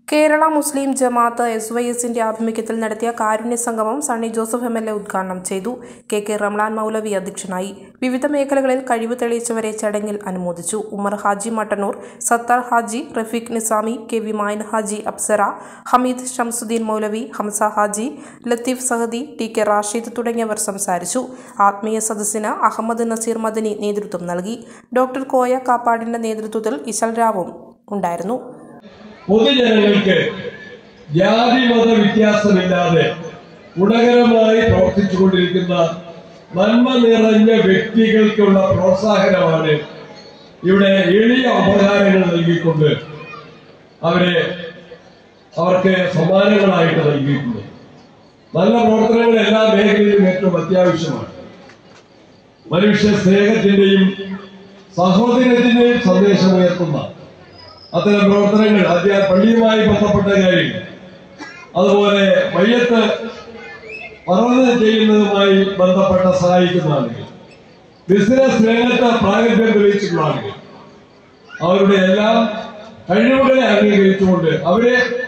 കേരള മുസ്ലിം ജമാഅത്ത് SYSന്റെ ആഭിമുഖ്യത്തിൽ നടത്തിയ കാരുണ്യ സംഗമം സണ്ണി ജോസഫ് MLA ഉദ്ഘാടനം ചെയ്തു. KK റംലാൻ മൗലവി അധ്യക്ഷനായി. വിവിധ മേഖലകളിൽ കഴിവ് തെളിയിച്ചവരെ ചടങ്ങിൽ അനുമോദിച്ചു. ഉമർ ഹാജി മട്ടന്നൂർ, സത്താർ ഹാജി, റഫീഖ് നിസാമി, KV മായിൻ ഹാജി, അപ്സര, ഹമീദ് ഷംസുദ്ദീൻ മൗലവി, ഹംസ ഹാജി, ലത്തീഫ് സഹദി, TK റാഷിദ് തുടങ്ങിയവർ സംസാരിച്ചു. ആത്മീയ സദസ്സിന് അഹമ്മദ് നസീർ മദനി നേതൃത്വം നൽകി. ഡോക്ടർ കോയ കാപ്പാടിന്റെ നേതൃത്വത്തിൽ ഇശൽ രാവും ഉണ്ടായിരുന്നു. പൊതുജനങ്ങൾക്ക് ജാതി മത വ്യത്യാസമില്ലാതെ ഗുണകരമായി പ്രവർത്തിച്ചുകൊണ്ടിരിക്കുന്ന നന്മ നിറഞ്ഞ വ്യക്തികൾക്കുള്ള പ്രോത്സാഹനമാണ് ഇവിടെ എളിയ ഉപഹാരങ്ങൾ നൽകിക്കൊണ്ട് അവർക്ക് സമ്മാനങ്ങളായിട്ട് നൽകിയിട്ടുണ്ട്. നല്ല പ്രവർത്തനങ്ങൾ എല്ലാ മേഖലയിലും ഏറ്റവും അത്യാവശ്യമാണ്. മനുഷ്യ സ്നേഹത്തിന്റെയും സഹോദരത്തിന്റെയും സന്ദേശമുയർത്തുന്ന അത്തരം പ്രവർത്തനങ്ങൾ പള്ളിയുമായി ബന്ധപ്പെട്ട കാര്യം, അതുപോലെ മയ്യത്ത് പറന്ന് ചെയ്യുന്നതുമായി ബന്ധപ്പെട്ട സഹായിക്കുന്ന ആളുകൾ, ബിസിനസ് രംഗത്ത് പ്രാഗൽഭ്യം തെളിയിച്ചിട്ടുള്ള ആളുകൾ, അവരുടെ എല്ലാം കഴിവുകളെ അംഗീകരിച്ചുകൊണ്ട് അവരെ